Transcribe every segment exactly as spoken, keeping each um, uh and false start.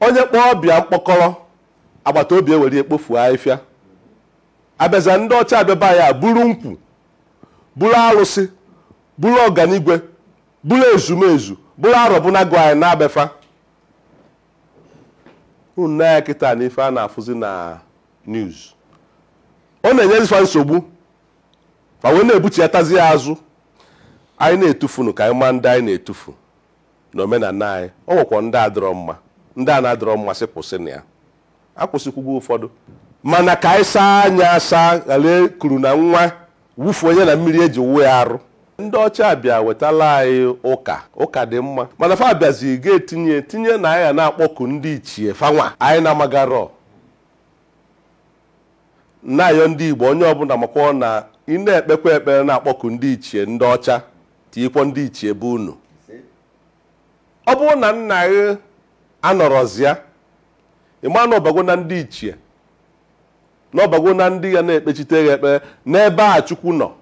onye kpọọ ọbịa mkpọkọrọ agbata obi ewere ekpofu ahịfịa abịaza ndị ọcha abịaba ya buru nkwụ buru arụsị buru ọganigwe buru ezumezu buru arọbụnagụ anyị na-abefa unu ya kịta na ife a na-afụzi na news ọ na-enyezifa nsogbu ma wee na-ebuchiatazi ya azụ anyị na-etufunu ka anyị ma ndị anyị na-etufu n'omenala anyị ọ nwekwa ndị adịrọ mma ndị a na-adịrọ mma sị kwụsị na ya akwụsịkwugbo ụfọdụ mana ka anyị saa anya asa ghara kuru na nwa wufu onye na mmiri eji wuo ya arụ ndị ọcha abịa wetala anyị ụka ụka dị mma mana fa abịazi ga-etinye tinye na anyị na-akpọku ndị ichie fanwa anyị na-amagarọ nnaayọ ndị Igbo onye ọbụla makwa na ị na-ekpekwa ekpere na-akpọku ndị ichie ndị ọcha tinyekwa ndị ichie bụ unu ọ bụrụ na nna gị anọrọzịa ịma na ọbago na ndị ichie na ọbago na ndị ya na-ekpechite ya ekpere n'ebe a Chukwu nọ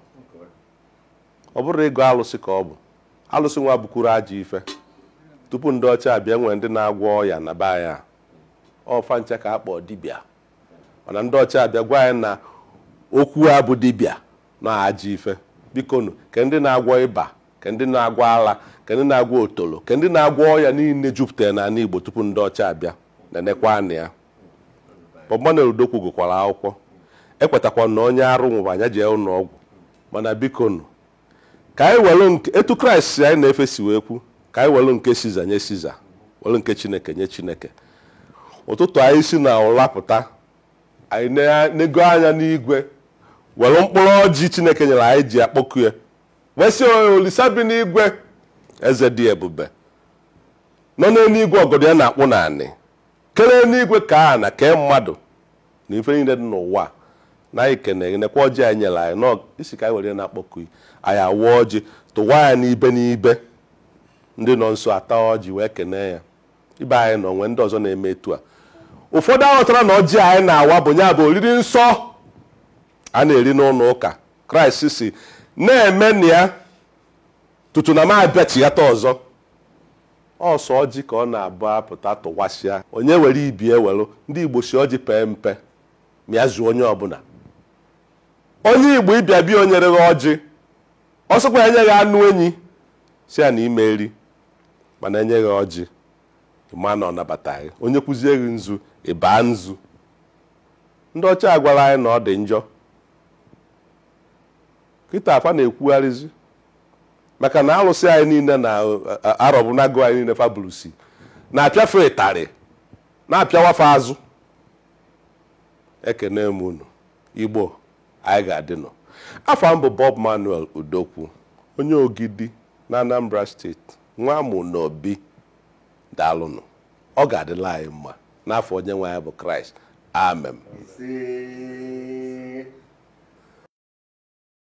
ọ bụrụ ego alụsị ka ọ bụ alụsị nwa bukwuru ajọ ife tupu ndị ọcha abịa nwere ndị na-agwọ ọya na be ya ọfa ncha ka akpọ dibịa mana ndị ọcha abịa gwa anyị na okwu a bụ dibịa na ajọ ife bikonu ke ndị na-agwọ ịba ke ndị na-agwọ ala ke ndị na-agwọ otolo ke ndị na-agwọ ọya niile jupụtara n'ala Igbo tupu ndị ọcha abịa na-enekwa anya ya Bob Udokwu gụkwara akwụkwọ ekwetakwa na onye arụ nwụrụ anya jee ụlọ ọgwụ mana bikonu ka anyị welu nke etu Kraịst si anyị na-efesi wee kwu ka anyị welu nke Siza nye Siza welu nke Chineke nye Chineke ụtụtụ anyị si na ụla pụta anyị na-ego anya n'igwe welu mkpụrụ ọjị Chineke nyere anyị ji akpọku ya wee sị Olisa bi n'igwe eze dị ebube nọ n'eluigwe ọgọdọ ya na-akpụ naanị kelee n'igwe ka a na kee mmadụ na ife niile dị n'ụwa na anyị kene nekwa ọjị anyị nyere anyị nọ isi ka anyị were na-akpọku anyị awụọ ọjị tụwa ya n'ibe n'ibe ndị nọ nso ata ọjị wee kene ya ibe anyị nọ nwee ndị ọzọ na-eme etu a ụfọdụ aghọtara na ọjị anyị na-awa bụ nya bụ oriri nsọ a na-eri n'ụlọ ụka Kraịst si na-eme na ya tutu na m abịachighata ọzọ ọsọ ọjị ka ọ na-abụ apụta tụwasịa onye were ibi ewelu ndị Igbo si ọjị pee mpe mịa zuo onye ọbụla onye Igbo ịbịa bịa onyere gị ọjị ọsọkwa enye gị anụ enyi si ya na ime eri mana enye gị ọjị ịma na ọ nabata gị onye kwụzie gị nzu ịbaa nzu ndị ọcha agwara anyị na ọ dị njọ kịta afa na-ekwugharịzi maka na alụsị anyị niile na arọbụnagụ anyị niile fabulusi na-apịafe ịtarị na-apịawafe azụ ekene m unu Igbo anyị ga-adịnụ afọ m bụ Bob Manuel Udokwu onye Ogidi na Anambra steeti nwa amụ n'Obi daalụnụ ọ ga-adịla anyị mma n'afọ onye nwe anyị bụ Kraịst amen.